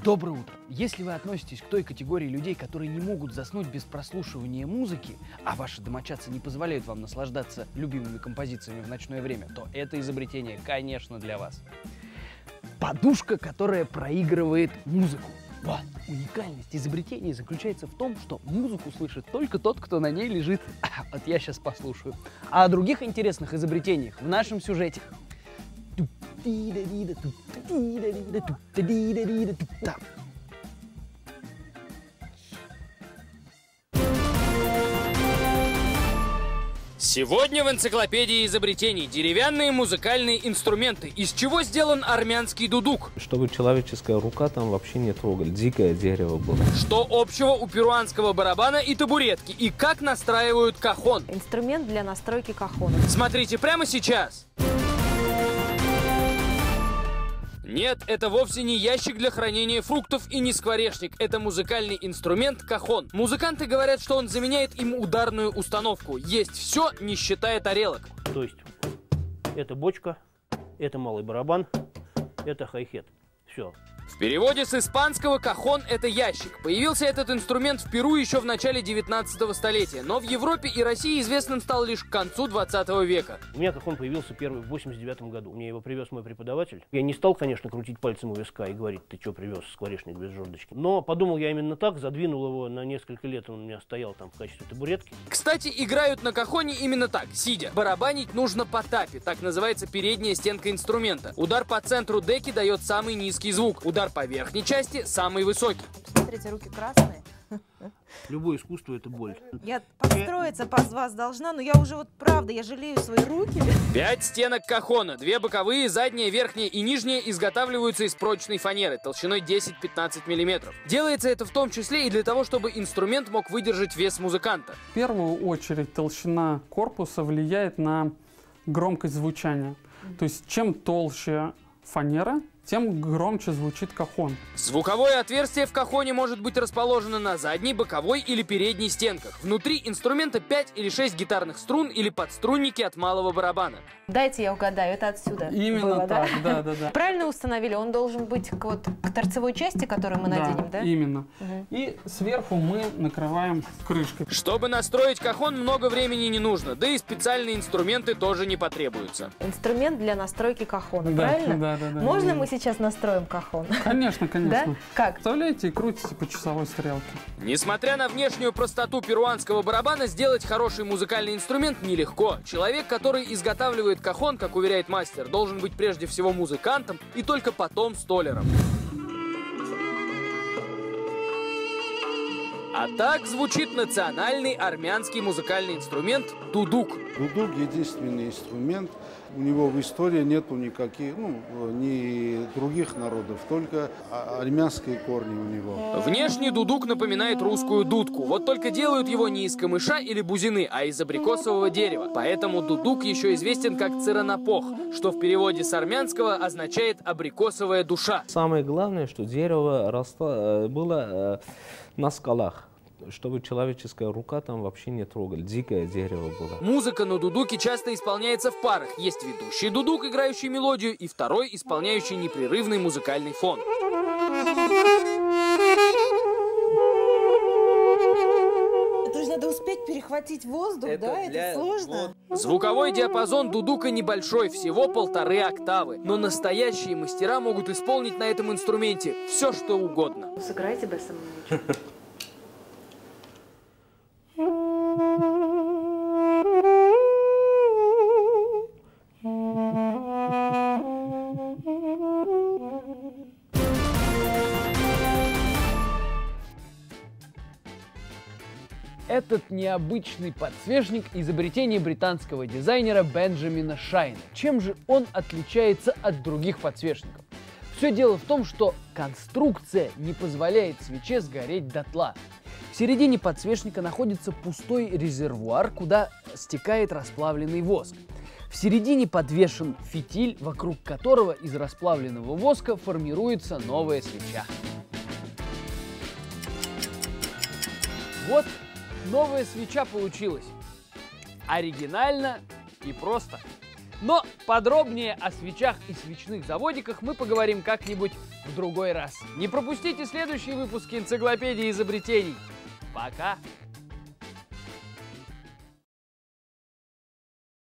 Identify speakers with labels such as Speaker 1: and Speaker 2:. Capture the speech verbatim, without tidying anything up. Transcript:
Speaker 1: Доброе утро! Если вы относитесь к той категории людей, которые не могут заснуть без прослушивания музыки, а ваши домочадцы не позволяют вам наслаждаться любимыми композициями в ночное время, то это изобретение, конечно, для вас. Подушка, которая проигрывает музыку. Вот. Уникальность изобретения заключается в том, что музыку слышит только тот, кто на ней лежит. Вот я сейчас послушаю. А о других интересных изобретениях в нашем сюжете.
Speaker 2: Сегодня в энциклопедии изобретений деревянные музыкальные инструменты. Из чего сделан армянский дудук?
Speaker 3: Чтобы человеческая рука там вообще не трогали. Дикое дерево было.
Speaker 2: Что общего у перуанского барабана и табуретки? И как настраивают кахон?
Speaker 4: Инструмент для настройки кахона.
Speaker 2: Смотрите прямо сейчас. Нет, это вовсе не ящик для хранения фруктов и не скворечник. Это музыкальный инструмент кахон. Музыканты говорят, что он заменяет им ударную установку. Есть все, не считая тарелок.
Speaker 5: То есть это бочка, это малый барабан, это хай-хет. Все.
Speaker 2: В переводе с испанского кахон – это ящик. Появился этот инструмент в Перу еще в начале девятнадцатого столетия, но в Европе и России известным стал лишь к концу двадцатого века.
Speaker 5: У меня кахон появился первый в восемьдесят девятом году. Мне его привез мой преподаватель. Я не стал, конечно, крутить пальцем у виска и говорить: ты что привез скворечник без жердочки. Но подумал я именно так, задвинул его на несколько лет, он у меня стоял там в качестве табуретки.
Speaker 2: Кстати, играют на кахоне именно так, сидя. Барабанить нужно по тапе, так называется передняя стенка инструмента. Удар по центру деки дает самый низкий звук. Удар по верхней части самый высокий.
Speaker 4: Смотрите, руки красные.
Speaker 5: Любое искусство — это боль.
Speaker 6: Я подстроиться под вас должна, но я уже вот правда, я жалею свои руки.
Speaker 2: Пять стенок кахона. Две боковые, задняя, верхняя и нижняя изготавливаются из прочной фанеры толщиной десять-пятнадцать миллиметров. Делается это в том числе и для того, чтобы инструмент мог выдержать вес музыканта.
Speaker 7: В первую очередь толщина корпуса влияет на громкость звучания. То есть чем толще фанера, тем громче звучит кахон.
Speaker 2: Звуковое отверстие в кахоне может быть расположено на задней, боковой или передней стенках. Внутри инструмента пять или шесть гитарных струн или подструнники от малого барабана.
Speaker 4: Дайте я угадаю, это отсюда
Speaker 7: Именно
Speaker 4: было,
Speaker 7: так,
Speaker 4: да?
Speaker 7: да, да, да.
Speaker 4: Правильно установили, он должен быть к, вот, к торцевой части, которую мы наденем, да?
Speaker 7: Именно.
Speaker 4: Угу.
Speaker 7: И сверху мы накрываем крышкой.
Speaker 2: Чтобы настроить кахон, много времени не нужно, да и специальные инструменты тоже не потребуются.
Speaker 4: Инструмент для настройки кахона,
Speaker 7: Да,
Speaker 4: правильно?
Speaker 7: да, да, да,
Speaker 4: Можно
Speaker 7: да.
Speaker 4: мы сейчас настроим кахон?
Speaker 7: Конечно, конечно.
Speaker 4: Да? Как?
Speaker 7: Вставляете и крутите по часовой стрелке.
Speaker 2: Несмотря на внешнюю простоту перуанского барабана, сделать хороший музыкальный инструмент нелегко. Человек, который изготавливает кахон, как уверяет мастер, должен быть прежде всего музыкантом и только потом столяром. А так звучит национальный армянский музыкальный инструмент дудук.
Speaker 8: Дудук — единственный инструмент. У него в истории нету никаких, ну, ни других народов, только армянские корни у него.
Speaker 2: Внешне дудук напоминает русскую дудку, вот только делают его не из камыша или бузины, а из абрикосового дерева. Поэтому дудук еще известен как циранопох, что в переводе с армянского означает абрикосовая душа.
Speaker 3: Самое главное, что дерево росло, было на скалах, чтобы человеческая рука там вообще не трогали. Дикое дерево было.
Speaker 2: Музыка на дудуке часто исполняется в парах. Есть ведущий дудук, играющий мелодию, и второй, исполняющий непрерывный музыкальный фон.
Speaker 6: Это же надо успеть перехватить воздух, это да? Для... Это сложно.
Speaker 2: Звуковой диапазон дудука небольшой, всего полторы октавы. Но настоящие мастера могут исполнить на этом инструменте все, что угодно.
Speaker 4: Сыграйте бы со мной.
Speaker 1: Этот необычный подсвечник – изобретение британского дизайнера Бенджамина Шайна. Чем же он отличается от других подсвечников? Все дело в том, что конструкция не позволяет свече сгореть дотла. В середине подсвечника находится пустой резервуар, куда стекает расплавленный воск. В середине подвешен фитиль, вокруг которого из расплавленного воска формируется новая свеча. Вот новая свеча получилась. Оригинально и просто. Но подробнее о свечах и свечных заводиках мы поговорим как-нибудь в другой раз. Не пропустите следующие выпуски энциклопедии изобретений. Пока!